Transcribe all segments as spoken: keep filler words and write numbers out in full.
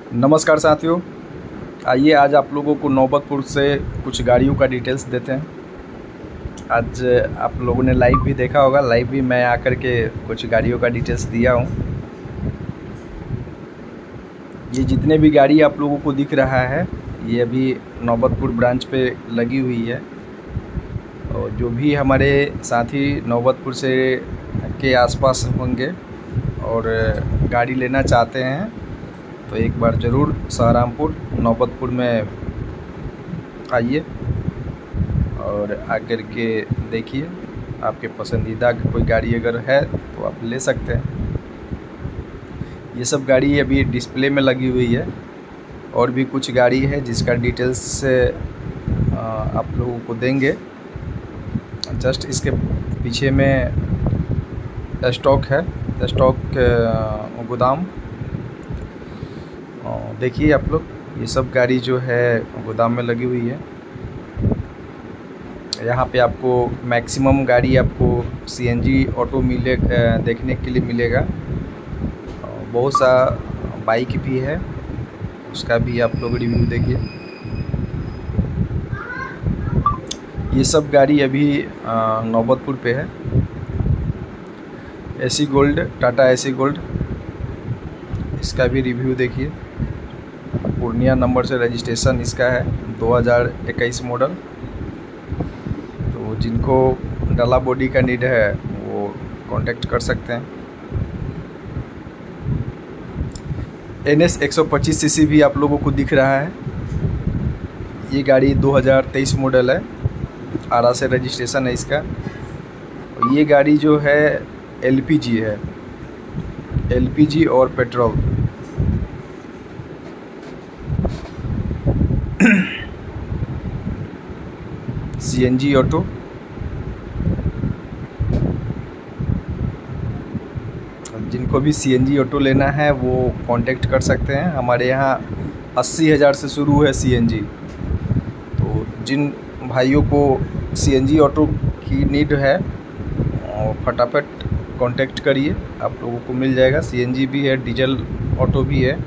नमस्कार साथियों, आइए आज आप लोगों को नौबतपुर से कुछ गाड़ियों का डिटेल्स देते हैं। आज आप लोगों ने लाइव भी देखा होगा, लाइव भी मैं आकर के कुछ गाड़ियों का डिटेल्स दिया हूं। ये जितने भी गाड़ी आप लोगों को दिख रहा है ये अभी नौबतपुर ब्रांच पे लगी हुई है। और जो भी हमारे साथी नौबतपुर से के आसपास होंगे और गाड़ी लेना चाहते हैं तो एक बार ज़रूर सहारनपुर नौबतपुर में आइए और आकर के देखिए। आपके पसंदीदा कोई गाड़ी अगर है तो आप ले सकते हैं। ये सब गाड़ी अभी डिस्प्ले में लगी हुई है और भी कुछ गाड़ी है जिसका डिटेल्स से आप लोगों को देंगे। जस्ट इसके पीछे में स्टॉक है, स्टॉक गोदाम देखिए आप लोग। ये सब गाड़ी जो है गोदाम में लगी हुई है। यहाँ पे आपको मैक्सिमम गाड़ी आपको सीएनजी ऑटो मिले देखने के लिए मिलेगा। बहुत सा बाइक भी है, उसका भी आप लोग रिव्यू देखिए। ये सब गाड़ी अभी नौबतपुर पे है। AC gold, Tata AC gold, इसका भी रिव्यू देखिए। पूर्णिया नंबर से रजिस्ट्रेशन इसका है, दो हज़ार इक्कीस मॉडल। तो जिनको डाला बॉडी का नीड है वो कांटेक्ट कर सकते हैं। एन एस एक सौ पच्चीस सीसी भी आप लोगों को दिख रहा है। ये गाड़ी दो हज़ार तेईस मॉडल है, आरा से रजिस्ट्रेशन है इसका। और ये गाड़ी जो है एलपीजी है, एलपीजी और पेट्रोल। सीएनजी ऑटो, जिनको भी सीएनजी ऑटो लेना है वो कांटेक्ट कर सकते हैं। हमारे यहाँ अस्सी हज़ार से शुरू है सीएनजी। तो जिन भाइयों को सीएनजी ऑटो की नीड है फटाफट कांटेक्ट करिए, आप लोगों को मिल जाएगा। सीएनजी भी है, डीजल ऑटो भी है।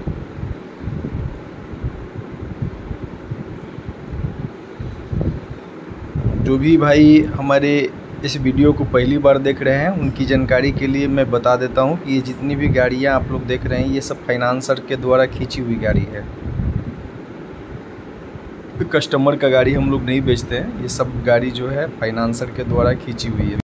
जो भी भाई हमारे इस वीडियो को पहली बार देख रहे हैं उनकी जानकारी के लिए मैं बता देता हूं कि ये जितनी भी गाड़ियां आप लोग देख रहे हैं ये सब फाइनेंसर के द्वारा खींची हुई गाड़ी है। कस्टमर का गाड़ी हम लोग नहीं बेचते हैं, ये सब गाड़ी जो है फाइनेंसर के द्वारा खींची हुई है।